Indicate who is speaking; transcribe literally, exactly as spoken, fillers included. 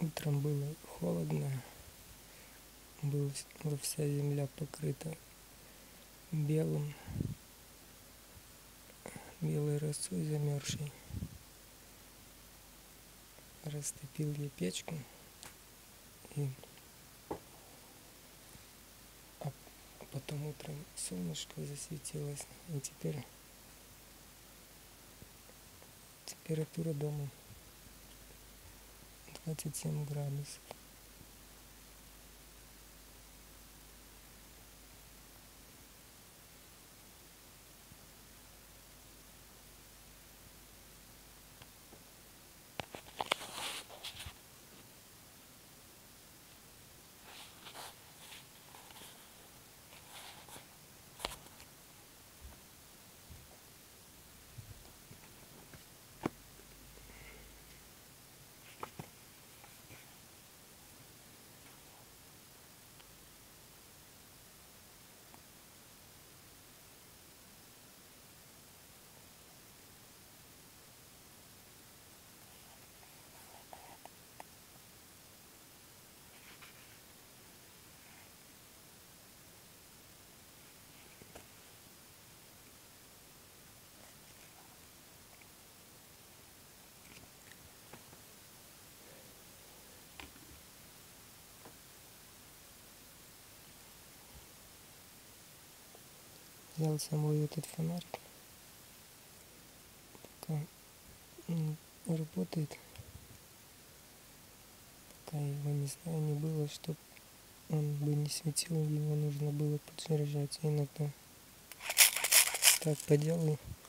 Speaker 1: Утром было холодно, была вся земля покрыта белым, белой росой замерзшей. Растопил я печку, и а потом утром солнышко засветилось, и теперь температура дома двадцать семь градусов. Взял самой этот фонарик, пока он работает, пока его не знаю, не было, чтобы он бы не светил, его нужно было подзаряжать. Иногда так поделаю.